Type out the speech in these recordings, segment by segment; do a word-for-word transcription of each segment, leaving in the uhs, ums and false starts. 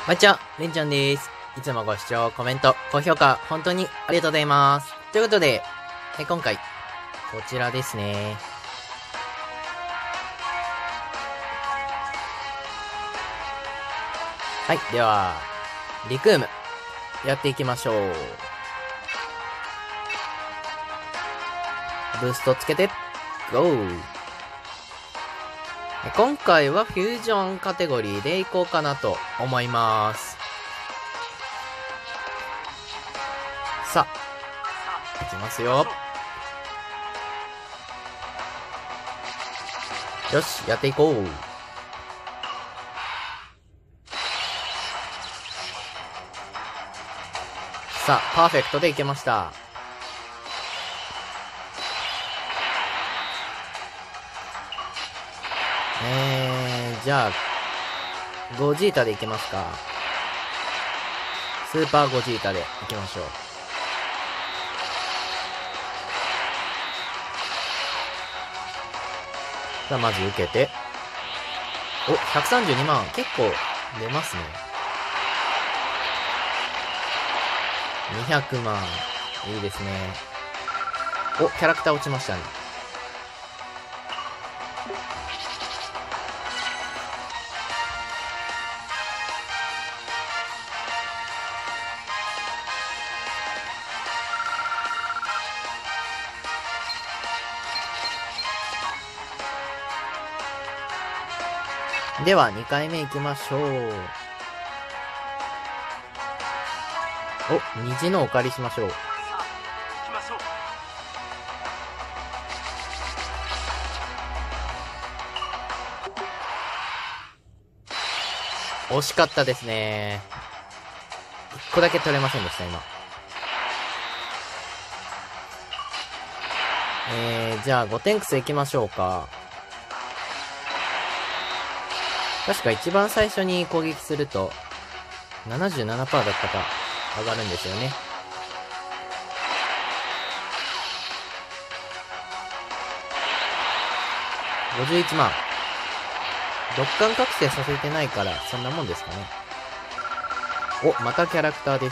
こんにちは、れんちゃんです。いつもご視聴、コメント、高評価、本当にありがとうございます。ということで、え今回、こちらですね。はい、では、リクーム、やっていきましょう。ブーストつけて、ゴー。今回はフュージョンカテゴリーでいこうかなと思います。さあ、いきますよ。よし、やっていこう。さあ、パーフェクトでいけました。えー、じゃあ、ゴジータでいきますか。スーパーゴジータでいきましょう。さあ、まず受けて。お、ひゃくさんじゅうにまん。結構出ますね。にひゃくまん。いいですね。お、キャラクター落ちましたね。では、にかいめ行きましょう。お、虹のお借りしましょう。惜しかったですね。いっこだけ取れませんでした、今。えー、じゃあ、ゴテンクス行きましょうか。確か一番最初に攻撃すると、ななじゅうななパーセント だったか、上がるんですよね。ごじゅういちまん。六感覚醒させてないから、そんなもんですかね。お、またキャラクターです。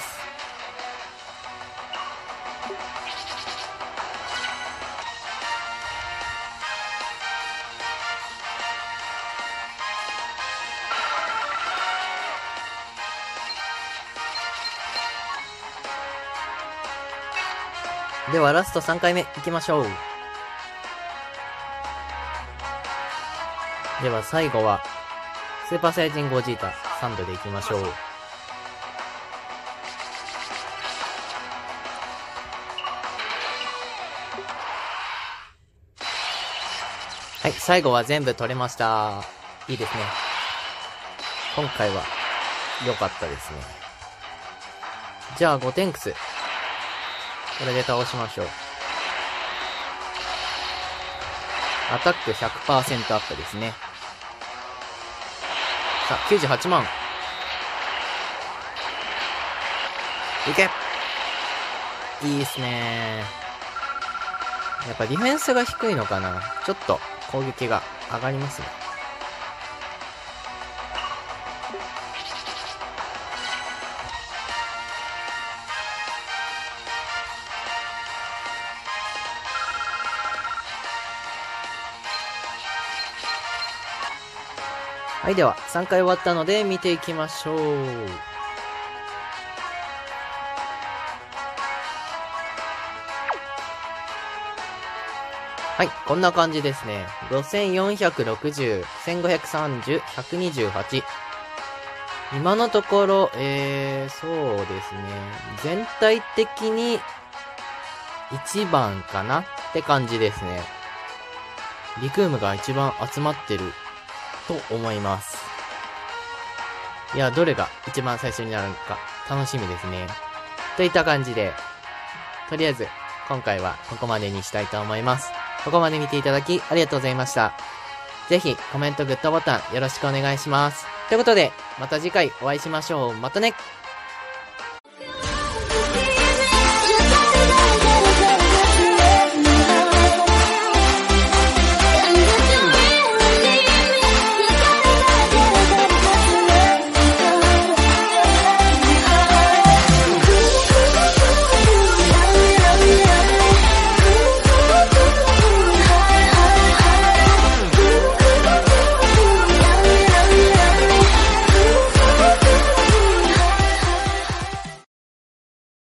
では、ラストさんかいめ行きましょう。では、最後は、スーパーサイヤ人ゴジータさんどで行きましょう。はい、最後は全部取れました。いいですね。今回は、良かったですね。じゃあ、ゴテンクス。これで倒しましょう。アタック ひゃくパーセント アップですね。さあ、きゅうじゅうはちまん。いけ！いいっすね。やっぱディフェンスが低いのかな。ちょっと攻撃が上がりますね。はい、では、さんかい終わったので、見ていきましょう。はい、こんな感じですね。ごせんよんひゃくろくじゅう、せんごひゃくさんじゅう、ひゃくにじゅうはち。今のところ、えー、そうですね。全体的に、いちばんかなって感じですね。リクームが一番集まってると思います。いや、どれが一番最初になるのか楽しみですね。といった感じで、とりあえず今回はここまでにしたいと思います。ここまで見ていただきありがとうございました。ぜひコメント、グッドボタンよろしくお願いします。ということで、また次回お会いしましょう。またね。